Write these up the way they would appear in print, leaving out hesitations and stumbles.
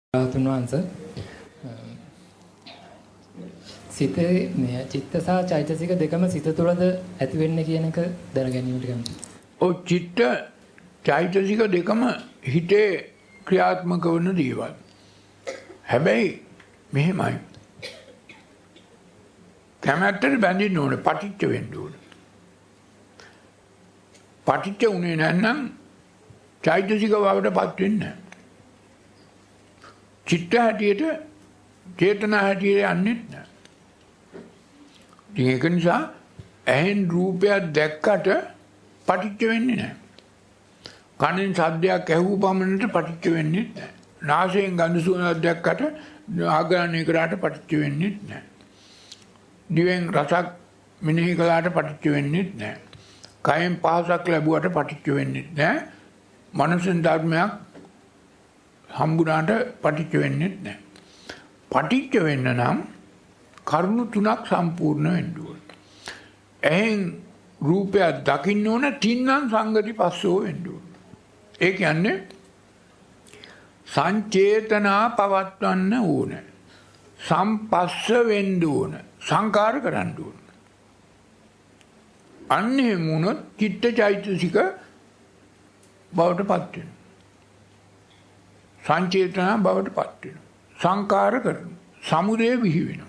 තුන්වංශ සිතේ චිත්ත සහ චෛතසික දෙකම සිත තුළද ඇති වෙන්නේ කියන එක දැන ගැනීමට කැමතියි. ඔව් චිත්ත චෛතසික දෙකම හිතේ ක්‍රියාත්මක වන දේවල්. හැබැයි මෙහෙමයි. කැමැත්තට බැඳෙන්න ඕනේ, පටිච්ච වෙන්න ඕනේ. පටිච්ච උනේ නැත්නම් චෛතසික වලටපත් වෙන්නේ නැහැ. චිත්ත හැටියට චේතනා හැටියට යන්නේ නැහැ. ඒක නිසා ඇහෙන් රූපයක් දැක්කට පටිච්ච වෙන්නේ නැහැ. කනෙන් ශබ්දයක් ඇහුව පමණට පටිච්ච වෙන්නේ නැහැ. නාසයෙන් ගඳ සුවඳක් දැක්කට ආග්‍රහණය කරාට පටිච්ච වෙන්නේ නැහැ. දිවෙන් රසක් මෙනෙහි කළාට පටිච්ච වෙන්නේ නැහැ. කයෙන් පහසක් ලැබුවට පටිච්ච වෙන්නේ නැහැ. මනසෙන් ධර්මයක් හම්බුනාට පටිච්ච වෙන්නේ නැහැ. පටිච්ච වෙන්න නම් කරුණු තුනක් සම්පූර්ණ වෙන්න ඕන. එහෙන් රූපයක් දකින්න ඕන, තින්නම් සංගති පස්සෝ වෙන්න ඕන. ඒ කියන්නේ සංචේතනා පවත්වන්න ඕන. සම්පස්ස වෙන්න ඕන. සංකාර කරන්න ඕන. අන්නේ මොනොත් චිත්ත චෛතසික බවට පත් වෙනවා. සංචේතනා බවට පත් වෙනවා. සංකාර කරනවා. සමුදය බිහි වෙනවා.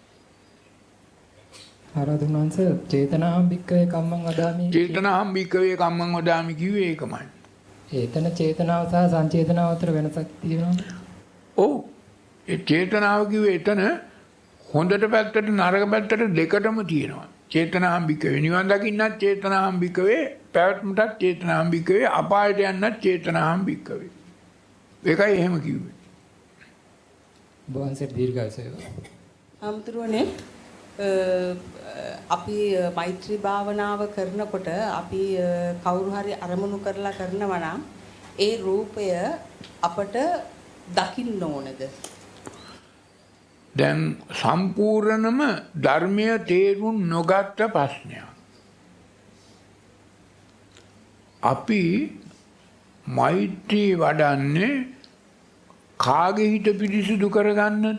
ආරාධනාංශ චේතනාහම් භික්කවේ කම්මං වදාමි. චේතනාහම් භික්කවේ කම්මං වදාමි කිව්වේ ඒකමයි. ඒතන චේතනාව සහ සංචේතනාව අතර වෙනසක් තියෙනවද? ඔව්. ඒ චේතනාව කිව්වේ එතන හොඳට පැත්තට නරක පැත්තට දෙකටම තියෙනවා. චේතනාහම් භික්කවේ නිවන් දකින්නත් චේතනාහම් භික්කවේ, පැවැත්මටත් චේතනාහම් භික්කවේ, අපායට යන්නත් චේතනාහම් භික්කවේ. ඒකයි එහෙම කිව්වේ. බොන්සර් දීර්ඝාසය. අම්තුරුනේ අපි මෛත්‍රී භාවනාව කරනකොට අපි කවුරු හරි අරමුණු කරලා කරනවා නම් ඒ රූපය අපට දකින්න ඕනද? දැන් සම්පූර්ණම ධර්මයේ තේරුම් නොගත්ත ප්‍රශ්නයක්. අපි මෛත්‍රී වඩන්නේ කාගේ හිත පිරිසිදු කරගන්නද?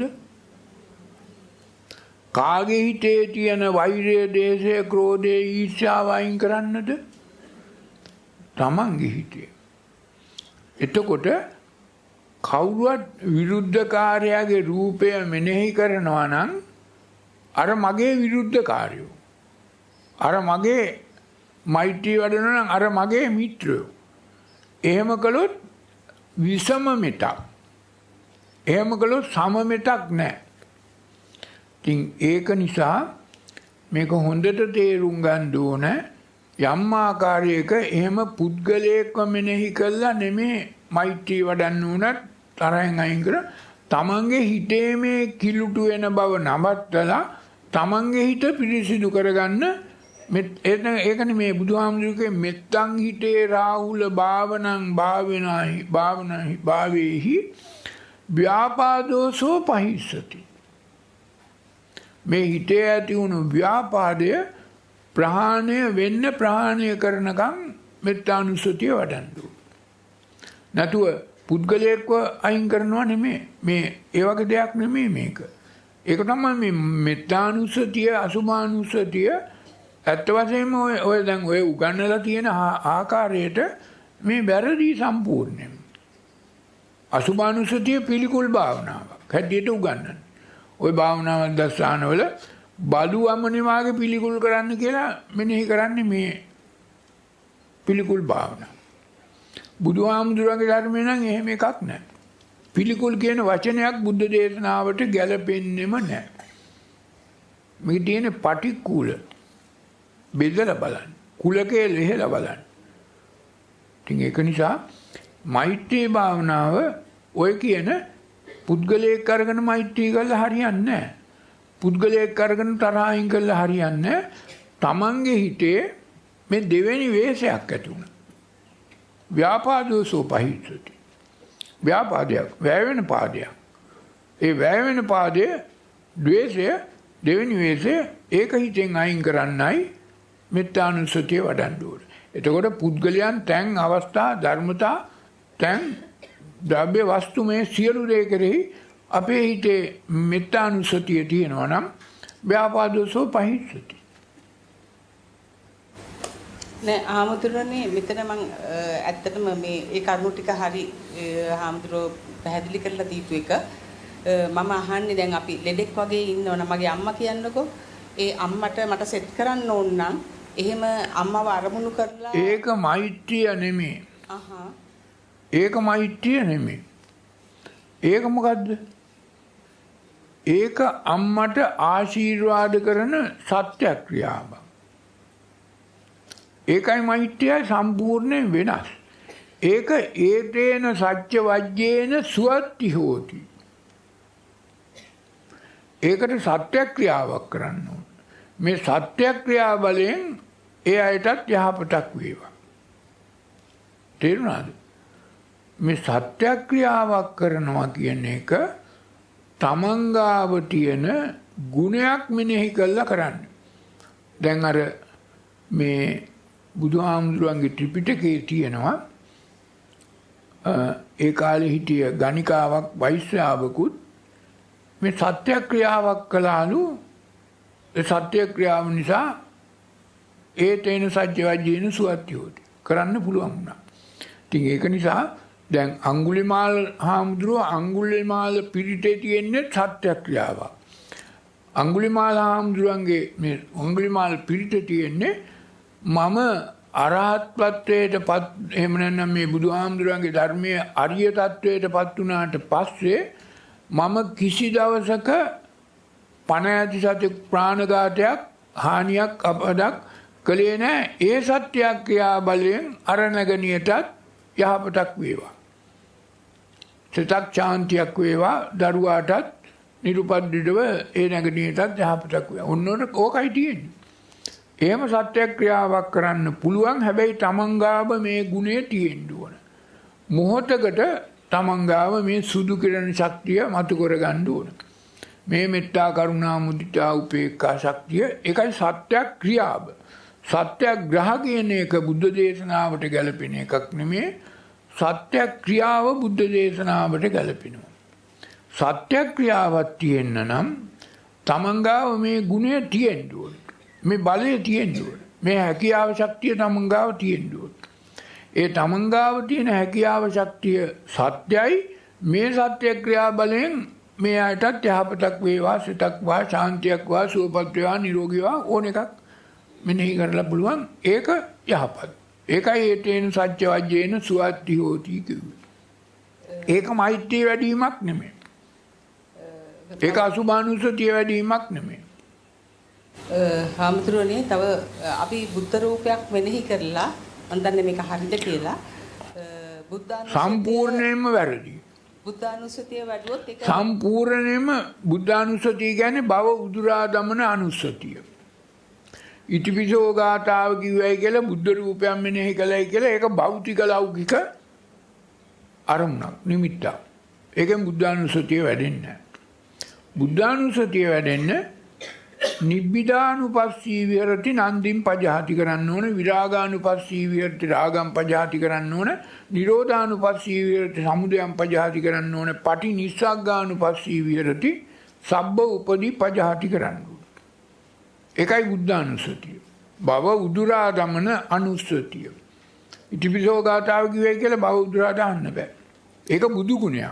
කාගේ හිතේ තියෙන වෛරය, දේශය, ක්‍රෝධය, ඊර්ෂ්‍යාව අයින් කරන්නද? තමන්ගේ හිතේ. එතකොට කවුරුවත් විරුද්ධකාරයාගේ රූපය මෙනෙහි කරනවා නම් අර මගේ විරුද්ධකාරයෝ. අර මගේ මෛත්‍රී වඩනවා නම් අර මගේ මිත්‍රයෝ. එහෙම කළොත් විසම මෙතක්. එහෙම කළොත් සම මෙතක් නැහැ. ඉතින් ඒක නිසා මේක හොඳට තේරුම් ගන්න ඕන. යම් ආකාරයක එහෙම පුද්ගලයෙක්ව මෙනෙහි කළා නෙමේ මෛත්‍රී වඩන්න උනත් තරහෙන් අයින් කර තමන්ගේ හිතේ මේ කිලුටු වෙන බව නවත්තලා තමන්ගේ හිත පිරිසිදු කරගන්න. ඒකනේ මේ බුදුහාමුදුරුවෝ මෙත්තං හිතේ රාහුල භාවනං භාවේහි ව්‍යාපාදෝසෝ පහිස්සති. මේ හිතේ ඇති වුණු ව්‍යාපාදය ප්‍රහාණය වෙන්න ප්‍රහාණය කරනකම් මෙත්තානුස්සතිය වඩන්න ඕන. නැතුව පුද්ගලයෙක්ව අයින් කරනවා නෙමෙයි. මේ ඒ වගේ දෙයක් නෙමෙයි මේක. ඒක තමයි මේ මෙත්තානුස්සතිය, අසුභානුස්සතිය ඇත්ත වශයෙන්ම ඔය දැන් ඔය උගන්වලා තියෙන ආකාරයට මේ වැරදි සම්පූර්ණයෙන්. අසුභානුස්සතිය පිළිකුල් භාවනාවක් හැටියට උගන්වන්නේ. ওই භාවනාවක් දස්සානවල බඩු අමනිවාගේ පිළිකුල් කරන්න කියලා මෙනෙහි කරන්නේ මේ පිළිකුල් භාවනාව. බුදුහාමුදුරන්ගේ ධර්මයේ නම් එහෙම එකක් නැහැ. පිළිකුල් කියන වචනයක් බුද්ධ දේශනාවට ගැලපෙන්නෙම නැහැ. මේ තියෙන පටික්කුල බෙදලා බලන්න. කුලකේ ලෙහෙලා බලන්න. ඉතින් ඒක නිසා මෛත්‍රී භාවනාව ඔය කියන පුද්ගලයෙක් අරගෙන මෛත්‍රී කළා හරියන්නේ නැහැ. පුද්ගලයෙක් අරගෙන තරහින් කළා හරියන්නේ නැහැ. තමන්ගේ හිතේ මේ දෙවෙනි වේශයක් ඇති වුණා. ව්‍යාපාදෝසෝ පහිස්සති. ව්‍යාපාදයක්, වැය වෙන පාදයක්. ඒ වැය වෙන පාදයේ ද්වේෂය දෙවෙනි වේශය ඒක හිතෙන් අයින් කරන්නයි මෙත්තානුස්සතිය වඩන්න ඕනේ. එතකොට පුද්ගලයන් තැන් අවස්ථා ධර්මතා තැන් ද්‍රව්‍ය වස්තු මේ සියලු දේ කෙරෙහි අපේ හිතේ මෙත්තානුස්සතිය තියෙනවා නම් ව්‍යාපාදෝසෝ පහිස්සති. නෑ ආමුදුරනේ මෙතන මම ඇත්තටම මේ ඒ කරුණු ටික හරි ආමුදුරෝ පැහැදිලි කරලා දීපු එක මම අහන්නේ දැන් අපි ලෙඩෙක් වගේ ඉන්නවනම් මගේ අම්මා කියන්නකෝ ඒ අම්මට මට සෙට් කරන්න ඕන නම් එහෙම අම්මව අරමුණු කරලා ඒක මෛත්‍රිය නෙමෙයි. ඒක මෛත්‍රිය නෙමෙයි. ඒක මොකද්ද? ඒක අම්මට ආශිර්වාද කරන සත්‍යක්‍රියාව. ඒකයි මෛත්‍රියයි සම්පූර්ණයෙන් වෙනස්. ඒක ඒතේන සත්‍ය වජ්ජේන සුවත්ති හෝති. ඒකට සත්‍යක්‍රියාවක් කරන්න ඕන. මේ සත්‍යක්‍රියා බලයෙන් ඒ අයටත් යහපතක් වේවා. තේරුණාද? මේ සත්‍යක්‍රියාවක් කරනවා කියන එක තමන්ගාව තියෙන ගුණයක් මෙනෙහි කළා කරන්න. දැන් අර මේ බුදුහාමුදුරන්ගේ ත්‍රිපිටකයේ තියෙනවා ඒ කාලේ හිටිය ගණිකාවක් වෛශ්‍යාවකුත් මේ සත්‍යක්‍රියාවක් කළාලු. ඒ සත්‍යක්‍රියාව නිසා ඒ තේන සත්‍යවජ්ජේන සුවත්තියෝති කරන්න පුළුවන් වුණා. ඉතින් ඒක නිසා දැන් අඟුලිමාල හාමුදුරුව අඟුලිමාල පිරිතේ තියෙන්නේ සත්‍යක්‍රියාවක්. අඟුලිමාල හාමුදුරුවන්ගේ මේ අඟුලිමාල පිරිතේ තියෙන්නේ මම අරහත්ත්වයටපත් එහෙම නැත්නම් මේ බුදුහාමුදුරුවන්ගේ ධර්මයේ අරිය තත්වයටපත් වුණාට පස්සේ මම කිසි දවසක පණ ඇති සත්‍ය ප්‍රාණඝාතයක් හානියක් අපදක් කළේ නැහැ. ඒ සත්‍යක්‍රියා බලයෙන් අර නැගණියටත් යහපතක් වේවා. සිතක් ශාන්තියක් වේවා. දරුවාටත් නිරුපද්දිතව ඒ නැගණියටත් යහපතක් වේවා. ඔන්නෝට ඕකයි තියෙන්නේ. එහෙම සත්‍යක්‍රියාවක් කරන්න පුළුවන්. හැබැයි තමන්ගාව මේ ගුණය තියෙන්න ඕන. මොහොතකට තමන්ගාව මේ සුදු කිරණ ශක්තිය මතු කරගන්න ඕන. මේ මෙත්තා කරුණා මුදිතා උපේක්ඛා ශක්තිය ඒකයි සත්‍යක්‍රියාව. සත්‍යග්‍රහ කියන එක බුද්ධ දේශනාවට ගැලපෙන එකක් නෙමෙයි. සත්‍යක්‍රියාව බුද්ධ දේශනාවට ගැලපෙනවා. සත්‍යක්‍රියාවක් තියෙන්න නම් තමන්ගාව මේ ගුණය තියෙන්න ඕන. මේ බලය තියෙන්න ඕන. මේ හැකියාව ශක්තිය තමන්ගාව තියෙන්න ඕන. ඒ තමන්ගාව තියෙන හැකියාව ශක්තිය සත්‍යයි. මේ සත්‍යක්‍රියා බලයෙන් මේ අයටත් යහපතක් වේවා, සිතක් වා, ශාන්තියක් වා, සුවපත් වේවා, නිරෝගී වා ඕන එකක් මෙනෙහි කරලා පුළුවන්. ඒක යහපත්. ඒකයි ඒතේන සත්‍ය වජ්ජේන සුවත්ති හෝති කිව්වේ. ඒක මෛත්‍රිය වැඩිවීමක් නෙමෙයි. ඒක අසුභානුස්සතිය වැඩිවීමක් නෙමෙයි. හාමුදුරනේ තව අපි බුද්ධ රූපයක් මෙනෙහි කරලා මම දන්නේ මේක හරිද කියලා සම්පූර්ණයෙන්ම වැරදි. බුද්ධානුස්සතිය වැඩුවොත් ඒක සම්පූර්ණයෙන්ම බුද්ධානුස්සතිය කියන්නේ භව උදුරා දමන අනුස්සතිය. ඉතිපිසෝ ගාථාව කිව්වයි කියලා බුද්ධ රූපයක් මෙනෙහි කළයි කියලා ඒක භෞතික ලෞකික අරමුණක් නිමිත්තක්. ඒකෙන් බුද්ධානුස්සතිය වැඩෙන්නේ නැහැ. බුද්ධානුස්සතිය වැඩෙන්නේ නිබ්බිදානුපස්සී විහෙරති නන්දින් පජහති කරන්න ඕන. විරාගානුපස්සී විහෙරති රාගම් පජහති කරන්න ඕන. නිරෝධානුපස්සී විහෙරති සමුදයම් පජහති කරන්න ඕන. පටි නිස්සග්ගානුපස්සී විහෙරති සබ්බ උපදී පජහති කරන්න ඕන. ඒකයි බුද්ධානුස්සතිය. භව උදුරා දමන අනුස්සතිය. ඉතිපිසෝ ගාථාව කිව්වයි කියලා භව උදුරා දාන්න බෑ. ඒක බුදු ගුණයක්.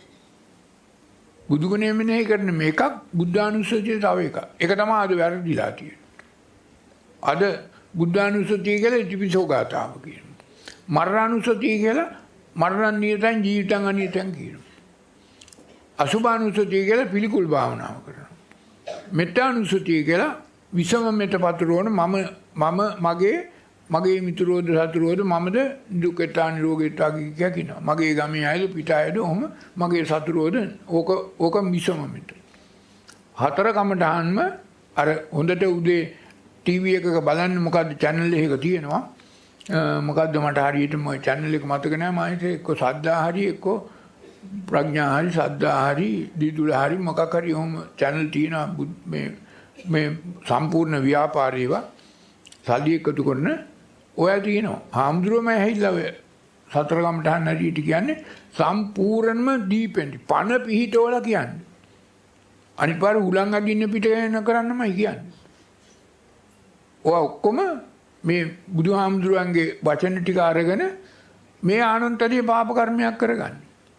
බුදු ගුණය මෙනෙහි කරන මේකක් බුද්ධානුස්සතිය තව එකක්. ඒක තමයි අද වැරදිලා තියෙන්නේ. අද බුද්ධානුස්සතිය කියලා ඉතිපිසෝ ගාථාව කියනවා. මරණානුස්සතිය කියලා මරණ නියතං ජීවිතං අනියතං කියනවා. අසුභානුස්සතිය කියලා පිළිකුල් භාවනාව කරනවා. මෙත්තානුස්සතිය කියලා විසම මෙත පතුරවන මම මගේ මිතුරෝද සතුරෝද මමද දුකෙතා නිරෝගීතා කියනවා. මගේ ගමේ අයද පිට අයද ඔහම මගේ සතුරෝද ඕක විසම මෙත. හතර කමටහන්ම අර හොඳට උදේ ටීවී එකක බලන්න මොකද්ද channel එකක තියෙනවා. මොකද්ද මට හරියටම ওই channel එක මතක නැහැ. මම හිතේ එක්ක සද්දා හරි එක්ක ප්‍රඥා හරි සද්දා හරි දීදුල හරි මොකක් හරි ඔහම channel තියෙනවා. මේ සම්පූර්ණ ව්‍යාපාරේවා සල්ලි එකතු කරන ඔය තියෙනවා. හාමුදුරුවෝම ඇහිලා ඔය සතර කමඨහන් හරියට කියන්නේ සම්පූර්ණම දීපෙන්ටි පණ පිහිටවල කියන්නේ. අනිත් පාර උලන් අදින්න පිට යන කරන්නමයි කියන්නේ. ඔය ඔක්කොම මේ බුදුහාමුදුරන්ගේ වචන ටික අරගෙන මේ ආනන්තරිය පාප කර්මයක් කරගන්නේ.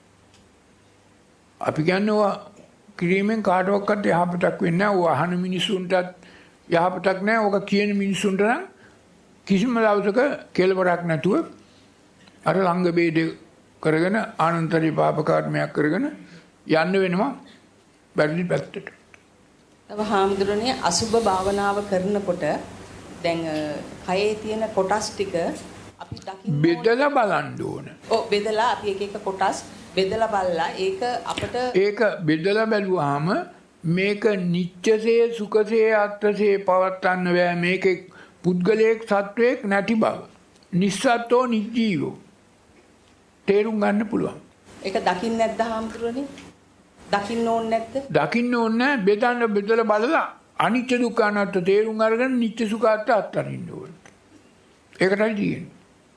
අපි කියන්නේ ඔය කිරීමෙන් කාටවත් යහපතක් වෙන්නේ නැහැ. ඔය අහන මිනිසුන්ටත් යහපතක් නැහැ. ඔක කියන මිනිසුන්ට නම් කිසිම දවසක කෙලවරක් නැතුව අර ළංග බේද කරගෙන ආනන්තරිය පාප කර්මයක් කරගෙන යන්න වෙනවා බැරි පැත්තට. තව හාමුදුරනේ අසුබ භාවනාව කරනකොට දැන් කයේ තියෙන කොටස් ටික අපි දකින්න බෙදලා බලන්න ඕන. ඔව් බෙදලා අපි එක එක කොටස් බෙදලා බලලා ඒක අපිට ඒක බෙදලා බැලුවාම මේක නිච්චසේ සුඛසේ අත්සේ පවත්න්න බෑ. මේකේ පුද්ගලයෙක් සත්වයක් නැති බව. නිස්සත්ෝ නිජීවෝ තේරුම් ගන්න පුළුවන්. ඒක දකින්න නැද්ද හාමුදුරනේ? දකින්න ඕනේ නැද්ද? දකින්න ඕනේ බෙදන්න බෙදලා බලලා අනිත්‍ය දුක්ඛ අනාත්ම තේරුම් අරගෙන නිත්‍ය සුඛාත් අත්හරින්න ඕනේ. ඒකටයි තියෙන්නේ.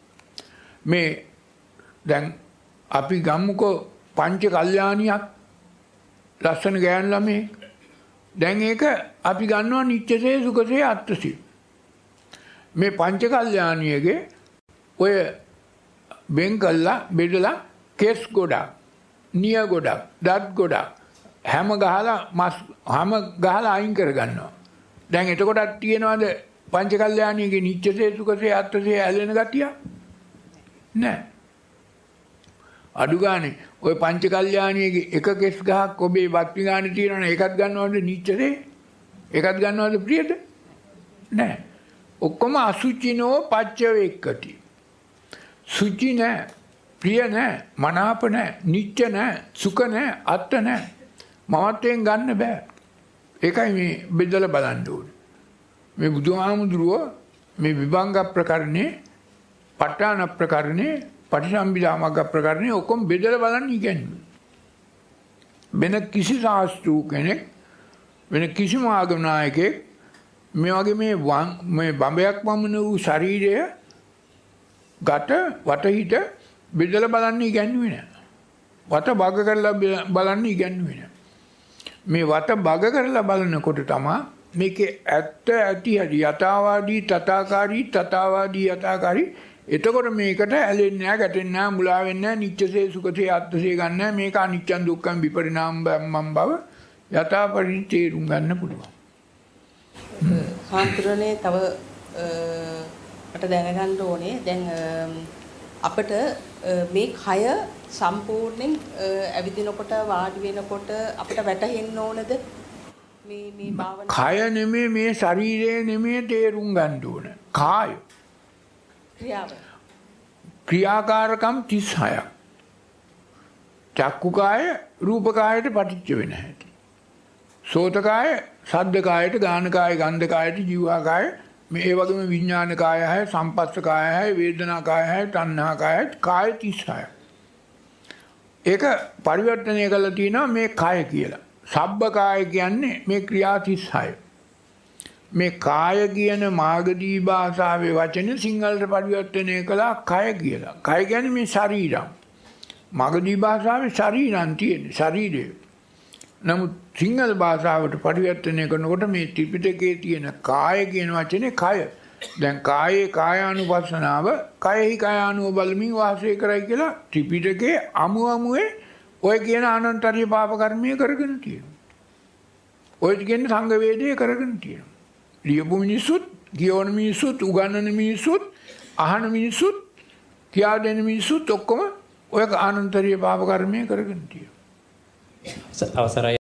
මේ දැන් අපි ගම්මුකෝ පංච කල්යාණියක් ලස්සන ගෑනු ළමේ. දැන් ඒක අපි ගන්නවා නිත්‍යසේ සුඛසේ අත්සේ. මේ පංච කල්යාණියගේ ඔය බෙන් කළා බෙදලා කෙස් ගොඩක්, නිය ගොඩක්, දත් ගොඩක් හැම ගහලා මස් හැම ගහලා අයින් කර ගන්නවා. දැන් එතකොටත් තියනවාද පංච කල්යාණියගේ නිත්‍යසේ සුඛසේ අත්සේ ඇලෙන ගතිය? නැහැ. අඩු ගානේ ওই පංච කල්යාණියගේ එක කෙස් ගහක් ඔබේ වත්ති ගානේ තියෙනවනේ ඒකත් ගන්නවද නිච්චරේ? ඒකත් ගන්නවද ප්‍රියද? නැහැ. ඔක්කොම අසුචිනෝ පච්ච වේක්කටි. සුචි නැහැ, ප්‍රිය නැහැ, මනාප නැහැ, නිච්ච නැහැ, සුඛ නැහැ, අත්ත නැහැ. මමත්වයෙන් ගන්න බෑ. ඒකයි මේ බෙදලා බලන්න ඕනේ. මේ බුදුහාමුදුරුවෝ මේ විභංග ප්‍රකරණේ, ප ဋ ාණ ප්‍රකරණේ, පටිසම්භිදා මග්ග ප්‍රකරණේ ඔක්කොම බෙදලා බලන්න ඉගෙනන්නේ. වෙන කිසි ශාස්ත්‍රු කෙනෙක් වෙන කිසිම ආගම නායකයෙක් මේ වගේ මේ බඹයක් වමන වූ ශරීරය ගත වටහිට බෙදලා බලන්න ඉගෙනුවේ නැහැ. වත බග කරලා බලන්න ඉගෙනුවේ නැහැ. මේ වත බග කරලා බලනකොට තමයි මේකේ ඇත්ත ඇති හැටි යථාවාදී තථාකාරී තථාවාදී යථාකාරී. එතකොට මේකට ඇලෙන්නේ නැහැ, ගැටෙන්නේ නැහැ, මුලා වෙන්නේ නැහැ, නිච්චසේ සුඛසේ අත්සේ ගන්න නැහැ. මේක අනිච්චං දුක්ඛං විපරිණාම බව යථාපරිතේරුම් ගන්න පුළුවන්. හාමුදුරනේ තව මට දැනගන්න ඕනේ දැන් අපිට මේ කය සම්පූර්ණයෙන් ඇවිදිනකොට වාඩි වෙනකොට අපිට වැටහෙන්න ඕනද මේ භාවනාව? කය නෙමෙයි මේ ශරීරය නෙමෙයි තේරුම් ගන්න ඕන. කාය ක්‍රියාකාරකම් 36ක්. චක්කු කාය රූප කායයට පටිච්ච වෙන හැටි. සෝත කාය ශබ්ද කායයට, ගාන කාය ගන්ධ කායයට, ජීවා කාය මේ ඒ වගේම විඥාන කායයයි, සංපස්ස කායයයි, වේදනා කායයයි, තණ්හා කායයයි කාය 36ක්. ඒක පරිවර්තනය කරලා තියෙනවා මේ කය කියලා. සබ්බ කාය කියන්නේ මේ ක්‍රියා 36. මේ කාය කියන මාගදී භාෂාවේ වචන සිංහලට පරිවර්තනය කළා කය කියලා. කය කියන්නේ මේ ශරීරය. මාගදී භාෂාවේ ශරීරයන් තියෙන්නේ ශරීරය. නමුත් සිංහල භාෂාවට පරිවර්තනය කරනකොට මේ ත්‍රිපිටකයේ තියෙන කාය කියන වචනේ කය. දැන් කායේ කායානුපස්සනාව කයෙහි කායානුව බලමින් වාසය කරයි කියලා ත්‍රිපිටකයේ අමුවේ ඔය කියන අනන්තරිය පාප කර්මය කරගෙන තියෙනවා. ඔය කියන්නේ සංඝ වේදයේ කරගෙන තියෙනවා. ලියපු මිනිසුත්, කියවන මිනිසුත්, උගන්වන මිනිසුත්, අහන මිනිසුත්, කියා දෙන මිනිසුත් ඔක්කොම ඔය අනන්තරිය පාප කර්මය කරගෙන තියෙනවා. අවසරයි